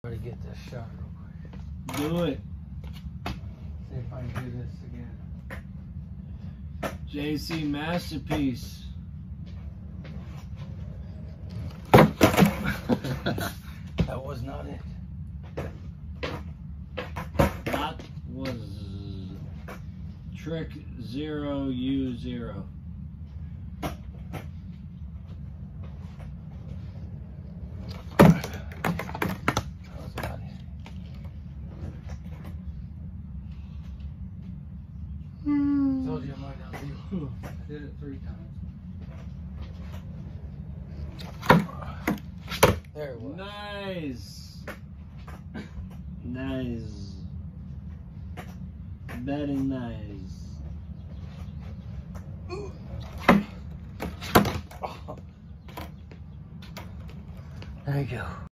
Try to get this shot real quick. Do it. See if I can do this again. JC Masterpiece. That was not it. That was Trick 0U0. Told you I might not be. I did it 3 times. There it was. Nice. Nice. Very nice. There you go.